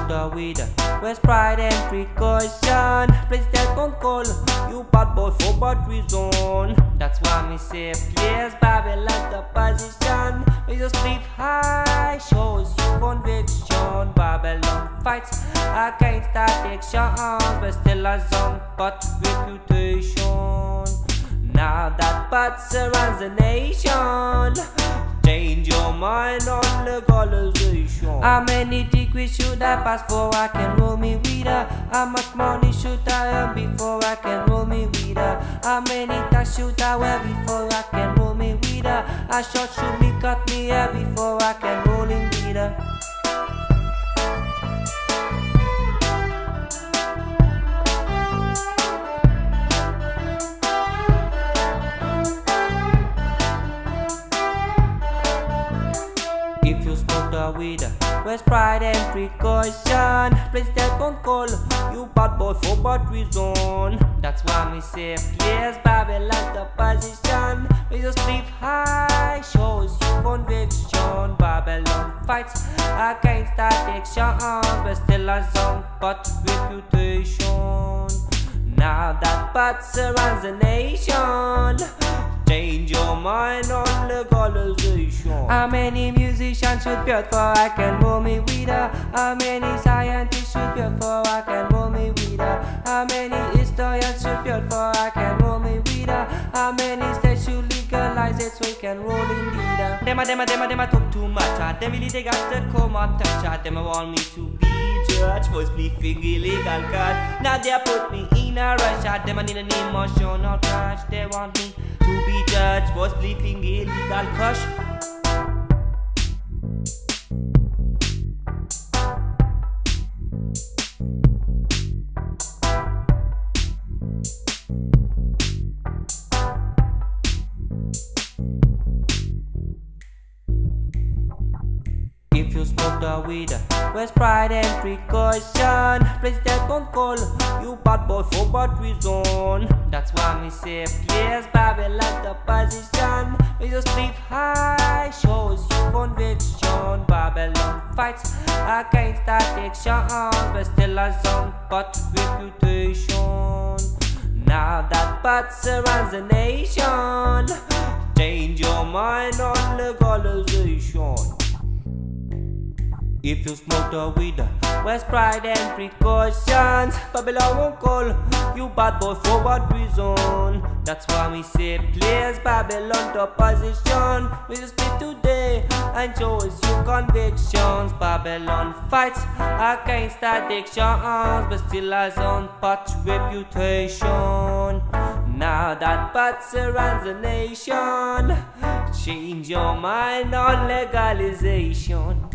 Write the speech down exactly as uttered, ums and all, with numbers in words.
smoke the weed with pride and precaution. Place that control, you bad boy for bad reason. That's why me say, please Babylon the position. We just live high, shows you conviction. Babylon fights against addictions, but still a zone but reputation. Now that bad surrounds the nation, change your mind on legalization. How many degrees should I pass before I can roll me weed? How much money should I earn before I can roll me weed? How many ties should I wear before I can roll me weed? How short should me cut me hair before I can roll in weed? If you smoke the weed with pride and precaution, place that control, you bad boy for bad reason. That's why me say, please Babylon the position. We just live high, shows you conviction. Babylon fights against addictions, but still a zone but reputation. Now that bad surrounds the nation, change your mind on legalization. How many musicians should be out for I can roll me weed? How many scientists should be out for I can roll me weed? How many historians should be out for I can roll me weed? How many states should legalize it so we can roll indeed? Them a them a them a them a talk too much. Them really they got to come and touch. Them a want me to be judge for spliffing illegal card. Now they put me in a rush. Them a need an emotional crash. They want me to be judged for spliffing illegal kush. If you smoke the weed with pride and precaution, place that control, you bad boy for bad reason. That's why me say, please Babylon the position. We just live high, shows you conviction. Babylon fights against addictions, but still a zone but reputation. Now that bad surrounds the nation, change your mind on legalization. If you smoke the weed with pride and precautions, Babylon won't call you bad boy for bad reason. That's why we say, please Babylon the position. We just speak today and shows you convictions. Babylon fights against addictions, but still has on but reputation. Now that bad surrounds the nation, change your mind on legalization.